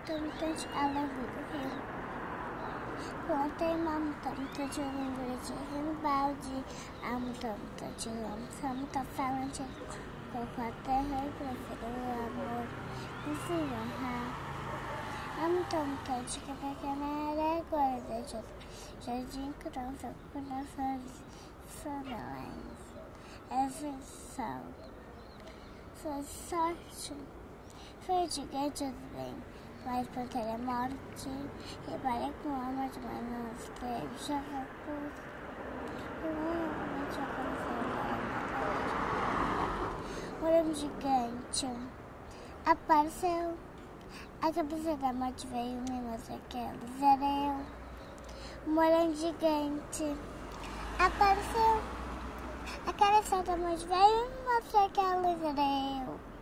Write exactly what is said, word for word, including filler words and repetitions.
Muda Mutante, a lembro do rio. Plantei uma Muda Mutante, eu lembro de Rimbaldi. A Muda Mutante, lança muita falante. Com a terra e prefiro o amor. Me ensinar. A Muda Mutante, que a câmera agora deixa jardim criança com nossas sonolências. Essa são sua sorte. Foi gigante bem, mas por ter a morte, repare com alma de manos, que já foi por um gigante apareceu. A cabeça da morte veio me mostrar que eles era eu. Um morão gigante apareceu. A cabeça da morte veio me mostrar que eles era eu.